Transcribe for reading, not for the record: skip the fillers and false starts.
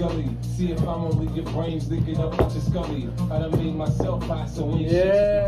gully. See if I'm only your brains leaking up out your scully. I done made myself hot, so when Yeah.